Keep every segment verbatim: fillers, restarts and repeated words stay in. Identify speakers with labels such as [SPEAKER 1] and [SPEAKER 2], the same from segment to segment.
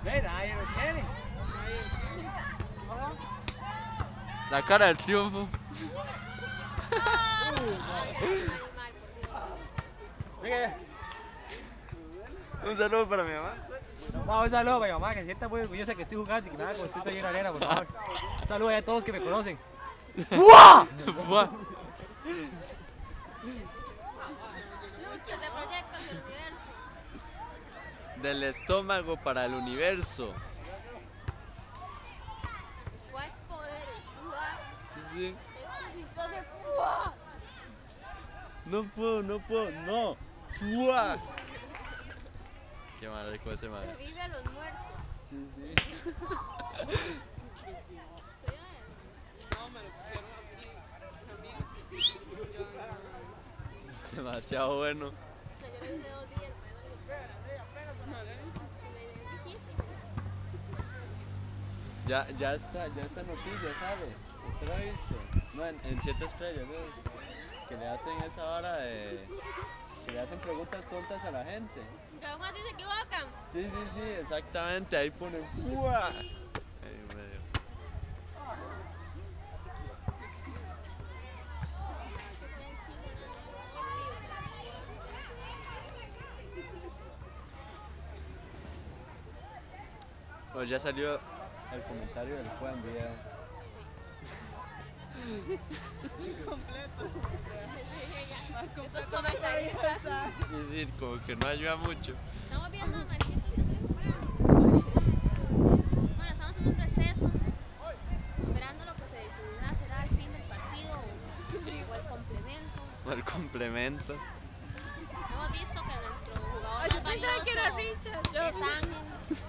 [SPEAKER 1] Ve, nadie lo tiene.
[SPEAKER 2] La cara del triunfo. Un saludo para mi mamá.
[SPEAKER 1] No, un saludo para mi mamá, que se sienta muy orgullosa que estoy jugando y que me haga construir allí en la arena, por favor. Un saludo a todos que me conocen.
[SPEAKER 2] ¡Fua! ¡Fua!
[SPEAKER 3] Luchas de proyectos del universo.
[SPEAKER 2] Del estómago para el universo.
[SPEAKER 3] Fua es poder. Fua.
[SPEAKER 2] Sí, sí.
[SPEAKER 3] Este visto de fua.
[SPEAKER 2] No puedo, no puedo, no. ¡Fua! Qué mal rico ese madre.
[SPEAKER 3] Revive a los muertos.
[SPEAKER 2] Sí, sí. Demasiado bueno.
[SPEAKER 3] Yo lo hice dos días,
[SPEAKER 2] Ya, ya está, ya esta noticia sale. ¿Usted lo ha visto? No, en, en siete estrellas, ¿no? Que le hacen esa hora de... que le hacen preguntas tontas a la gente.
[SPEAKER 3] Que aún así se equivocan.
[SPEAKER 2] Sí, sí, sí, exactamente, ahí ponen ¡fua! Ahí medio. Pues ya salió el comentario del fue en video.
[SPEAKER 3] Estos comentaristas.
[SPEAKER 2] Es decir, como que no ayuda mucho.
[SPEAKER 3] Estamos viendo a Marquitos que no jugando. Bueno, estamos en un receso. Esperando lo que se decidirá será el fin del partido o el complemento.
[SPEAKER 2] El complemento.
[SPEAKER 3] Hemos visto que nuestro jugador más valioso
[SPEAKER 4] que era Richard, yo.
[SPEAKER 3] es Ángel.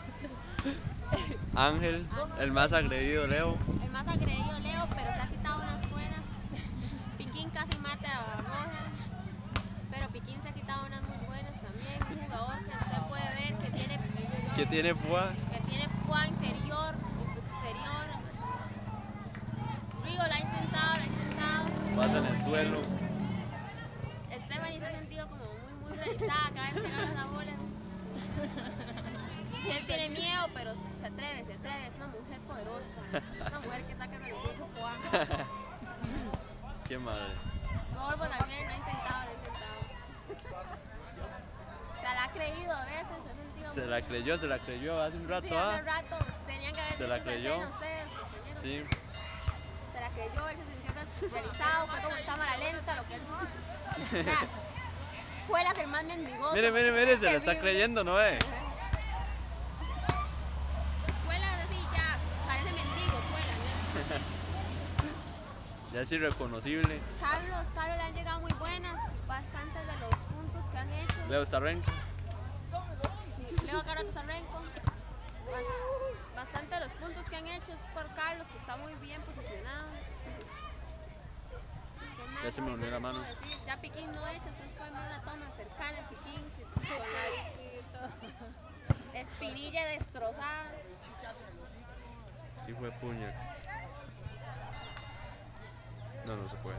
[SPEAKER 2] Ángel, el más agredido, Leo.
[SPEAKER 3] El más agredido Leo, pero se ha quitado unas buenas. Piquín casi mata a Rojas, pero Piquín se ha quitado unas muy buenas también. Un jugador que usted puede ver que tiene
[SPEAKER 2] Que tiene fua.
[SPEAKER 3] que tiene púa interior, exterior. Rigo lo ha intentado, lo ha intentado.
[SPEAKER 2] Pasa en el suelo.
[SPEAKER 3] Stephanie se ha sentido como muy, muy realizada cada vez que agarra esa bola. Michelle tiene miedo, pero se atreve, se atreve. Es una mujer poderosa. Es una mujer que saca a relucir su púa.
[SPEAKER 2] Qué madre.
[SPEAKER 3] Volvo también lo ha intentado, lo ha intentado. Se la ha creído a veces, se ha sentido
[SPEAKER 2] Se
[SPEAKER 3] muy...
[SPEAKER 2] la creyó, se la creyó hace un rato,
[SPEAKER 3] Sí, hace
[SPEAKER 2] ¿ah?
[SPEAKER 3] un rato tenían que haber
[SPEAKER 2] Se
[SPEAKER 3] visto
[SPEAKER 2] la
[SPEAKER 3] esa
[SPEAKER 2] creyó.
[SPEAKER 3] escena ustedes, compañeros.
[SPEAKER 2] Sí.
[SPEAKER 3] Se la creyó, él se sintió re- realizado, fue como en cámara lenta, lo que él... O sea, fue el hacer más mendigoso.
[SPEAKER 2] Mire, mire, mire, se la está
[SPEAKER 3] Terrible.
[SPEAKER 2] creyendo, ¿no ve?
[SPEAKER 3] Fuela así ya, parece mendigo, fuela.
[SPEAKER 2] Ya es irreconocible.
[SPEAKER 3] Carlos, Carlos le han llegado muy buenas, bastantes de los puntos que han hecho.
[SPEAKER 2] Leo Starrenco.
[SPEAKER 3] Leo Carlos Zarrenco. Bas- bastante de los puntos que han hecho es por Carlos, que está muy bien posicionado. ¿Qué más?
[SPEAKER 2] Ya se me
[SPEAKER 3] ¿Qué
[SPEAKER 2] unió la
[SPEAKER 3] les puedo
[SPEAKER 2] mano.
[SPEAKER 3] decir? Ya Piquín no hecho, ustedes pueden ver una toma cercana de Piquín que- con la espinilla destrozada.
[SPEAKER 2] Sí fue puña. No, no se puede.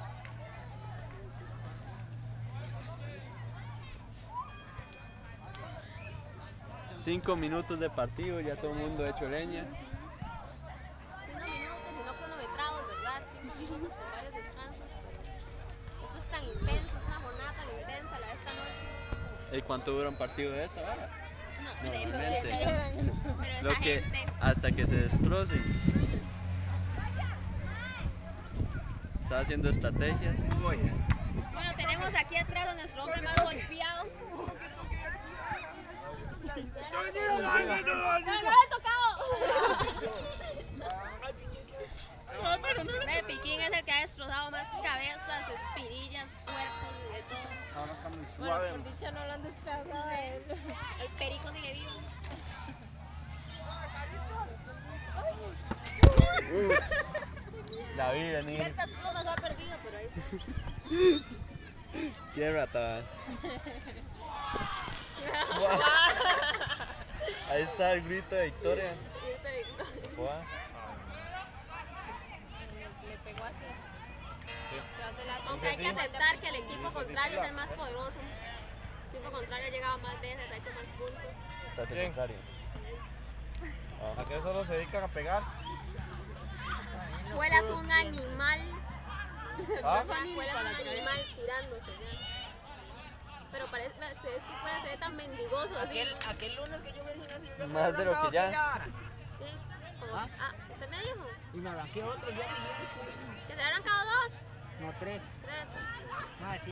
[SPEAKER 2] Cinco minutos de partido, ya todo el mundo hecho leña.
[SPEAKER 3] Cinco minutos y no cronometrados, ¿verdad? Cinco minutos con varios descansos. Pero esto es tan intenso, es una jornada tan intensa la de esta noche.
[SPEAKER 2] ¿Y cuánto dura un partido de esta hora?
[SPEAKER 3] No sé,
[SPEAKER 2] Normalmente.
[SPEAKER 3] pero esa
[SPEAKER 2] Lo que
[SPEAKER 3] gente...
[SPEAKER 2] hasta que se destrocen. Está haciendo estrategias.
[SPEAKER 3] Bueno, tenemos aquí atrás a nuestro hombre más golpeado. ¡No, no le he tocado! Ve, Piquín es el que ha destrozado más cabezas, espinillas, cuerpos y de todo.
[SPEAKER 1] Ahora está muy
[SPEAKER 4] Bueno,
[SPEAKER 1] suave.
[SPEAKER 4] por dicha no lo han desplazado a él.
[SPEAKER 3] El perico sigue vivo.
[SPEAKER 2] La vida, ni.
[SPEAKER 3] Ciertas plumas ha perdido, pero ahí está.
[SPEAKER 2] Qué rata. Ahí está el grito de victoria. Guau.
[SPEAKER 4] Le pegó así. Tras de la
[SPEAKER 3] Aunque hay que aceptar que el equipo contrario es el más poderoso. El equipo contrario ha llegado más veces, ha hecho más puntos.
[SPEAKER 2] Pase contrario.
[SPEAKER 5] ¿A qué solo se dedican a pegar?
[SPEAKER 3] Huelas un animal.
[SPEAKER 5] ¿Ah?
[SPEAKER 3] Huelas un animal tirándose ya. Pero parece, se es que fuera, se ve tan mendigoso así.
[SPEAKER 6] Aquel, aquel lunes que yo fui al gimnasio, yo
[SPEAKER 2] Más de lo que ya.
[SPEAKER 3] Sí, como,
[SPEAKER 6] ¿Ah?
[SPEAKER 3] ah, usted me dijo
[SPEAKER 6] Y me arranqué otro ya.
[SPEAKER 3] que se había arrancado dos,
[SPEAKER 6] No, tres.
[SPEAKER 3] tres.
[SPEAKER 6] Ah, sí.